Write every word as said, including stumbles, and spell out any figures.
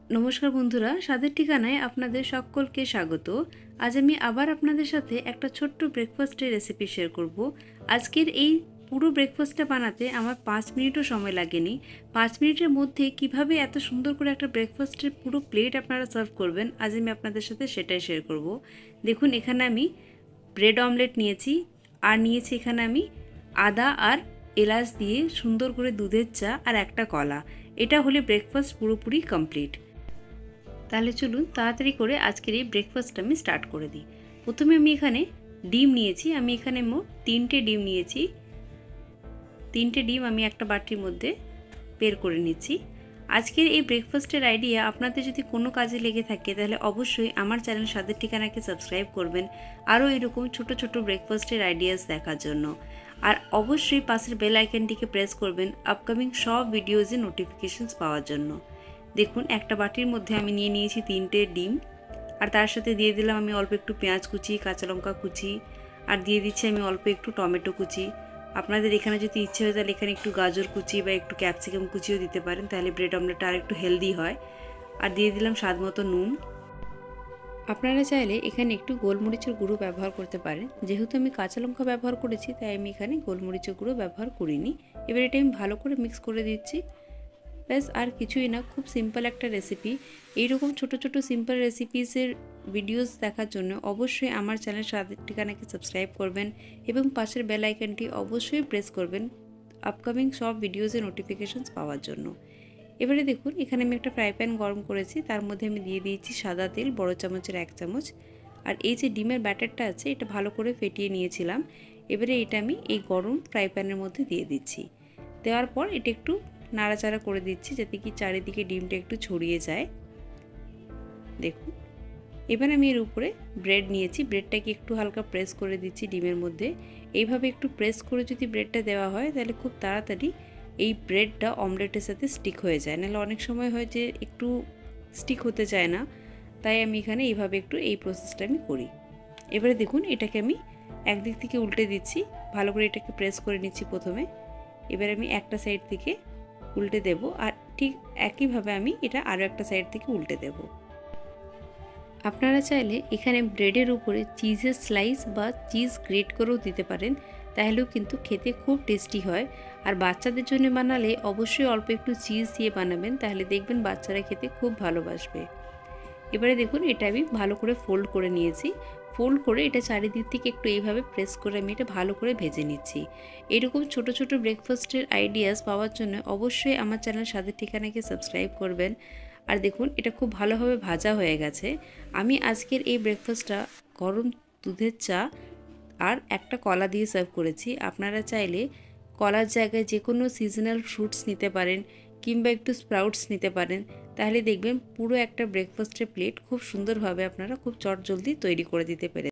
नमस्कार बंधुरा स्वाদের ঠিকানায় আপনাদের সকলকে স্বাগত। আজ আমি আবার আপনাদের সাথে একটা ছোট্ট ব্রেকফাস্টের রেসিপি শেয়ার করব। আজকের এই পুরো ব্রেকফাস্টটা বানাতে আমার পাঁচ মিনিটও সময় লাগেনি। পাঁচ মিনিটের মধ্যে কিভাবে এত সুন্দর করে একটা ব্রেকফাস্টের পুরো প্লেট আপনারা সার্ভ করবেন আজ আমি আপনাদের সাথে সেটাই শেয়ার করব। দেখুন এখানে আমি ব্রেড অমলেট নিয়েছি আর নিয়েছি এখানে আমি আদা আর এলাচ দিয়ে সুন্দর করে দুধের চা আর একটা কলা। এটা হলে ব্রেকফাস্ট পুরোপুরি কমপ্লিট। তাহলে চলুন তাড়াতাড়ি করে আজকের এই ব্রেকফাস্টটা আমি স্টার্ট করে দিই। প্রথমে আমি এখানে ডিম নিয়েছি, আমি এখানে মোট তিনটে ডিম নিয়েছি। তিনটে ডিম আমি একটা বাটির মধ্যে বের করে নিচ্ছি। আজকের এই ব্রেকফাস্টের আইডিয়া আপনাদের যদি কোনো কাজে লেগে থাকে তাহলে অবশ্যই আমার চ্যানেল স্বাদের ঠিকানাকে সাবস্ক্রাইব করবেন আরও এরকম ছোট ছোট ব্রেকফাস্টের আইডিয়াস দেখার জন্য। আর অবশ্যই পাশের বেল আইকনটিকে প্রেস করবেন আপকামিং সব ভিডিওজের নোটিফিকেশনস পাওয়ার জন্য। দেখুন একটা বাটির মধ্যে আমি নিয়ে নিয়েছি তিনটে ডিম আর তার সাথে দিয়ে দিলাম আমি অল্প একটু পেঁয়াজ কুচি, কাঁচা লঙ্কা কুচি আর দিয়ে দিচ্ছি আমি অল্প একটু টমেটো কুচি। আপনাদের এখানে যদি ইচ্ছে হয় তাহলে এখানে একটু গাজর কুচি বা একটু ক্যাপসিকাম কুচিও দিতে পারেন, তাহলে ব্রেড অমলেটটা আর একটু হেলদি হয়। আর দিয়ে দিলাম স্বাদ মতো নুন। আপনারা চাইলে এখানে একটু গোলমরিচের গুঁড়ো ব্যবহার করতে পারেন, যেহেতু আমি কাঁচা লঙ্কা ব্যবহার করেছি তাই আমি এখানে গোলমরিচের গুঁড়ো ব্যবহার করিনি। এবার এটা আমি ভালো করে মিক্স করে দিচ্ছি। ব্যাস আর কিছুই না, খুব সিম্পল একটা রেসিপি। এইরকম ছোট ছোট সিম্পল রেসিপিসের ভিডিওস দেখার জন্য অবশ্যই আমার চ্যানেল স্বাদের ঠিকানাকে সাবস্ক্রাইব করবেন এবং পাশের বেল আইকনটি অবশ্যই প্রেস করবেন আপকামিং সব ভিডিওসের নোটিফিকেশনস পাওয়ার জন্য। এবারে দেখুন এখানে আমি একটা ফ্রাই প্যান গরম করেছি, তার মধ্যে আমি দিয়ে দিয়েছি সাদা তেল বড় চামচের এক চামচ। আর এই যে ডিমের ব্যাটারটা আছে এটা ভালো করে ফেটিয়ে নিয়েছিলাম। এবারে এটা আমি এই গরম ফ্রাই প্যানের মধ্যে দিয়ে দিচ্ছি। দেওয়ার পর এটা একটু নাড়াচাড়া করে দিচ্ছি যাতে কি চারিদিকে ডিমটা একটু ছড়িয়ে যায়। দেখুন এবার আমি এর উপরে ব্রেড নিয়েছি, ব্রেডটাকে একটু হালকা প্রেস করে দিচ্ছি ডিমের মধ্যে। এইভাবে একটু প্রেস করে যদি ব্রেডটা দেওয়া হয় তাহলে খুব তাড়াতাড়ি এই ব্রেডটা অমলেটের সাথে স্টিক হয়ে যায়, নাহলে অনেক সময় হয় যে একটু স্টিক হতে চায় না। তাই আমি এখানে এইভাবে একটু এই প্রসেসটা আমি করি। এবারে দেখুন এটাকে আমি একদিক থেকে উল্টে দিচ্ছি, ভালো করে এটাকে প্রেস করে নিচ্ছি প্রথমে। এবার আমি একটা সাইড থেকে উল্টে দেব আর ঠিক একইভাবে আমি এটা আরও একটা সাইড থেকে উল্টে দেব। আপনারা চাইলে এখানে ব্রেডের উপরে চিজের স্লাইস বা চিজ গ্রেট করেও দিতে পারেন, তাহলেও কিন্তু খেতে খুব টেস্টি হয়। আর বাচ্চাদের জন্য বানালে অবশ্যই অল্প একটু চিজ দিয়ে বানাবেন, তাহলে দেখবেন বাচ্চারা খেতে খুব ভালোবাসবে। এবারে দেখুন এটা আমি ভালো করে ফোল্ড করে নিয়েছি। ফোল্ড করে এটা চারিদিক থেকে একটু এইভাবে প্রেস করে আমি এটা ভালো করে ভেজে নিচ্ছি। এরকম ছোট ছোট ব্রেকফাস্টের আইডিয়াস পাওয়ার জন্য অবশ্যই আমার চ্যানেল স্বাদের ঠিকানাকে সাবস্ক্রাইব করবেন। আর দেখুন এটা খুব ভালোভাবে ভাজা হয়ে গেছে। আমি আজকের এই ব্রেকফাস্টটা গরম দুধের চা আর একটা কলা দিয়ে সার্ভ করেছি। আপনারা চাইলে কলার জায়গায় যে কোনো সিজনাল ফ্রুটস নিতে পারেন কিংবা একটু স্প্রাউটস নিতে পারেন, তাহলে দেখবেন পুরো একটা ব্রেকফাস্টের প্লেট খুব সুন্দরভাবে আপনারা খুব চটজলদি তৈরি করে দিতে পেরে।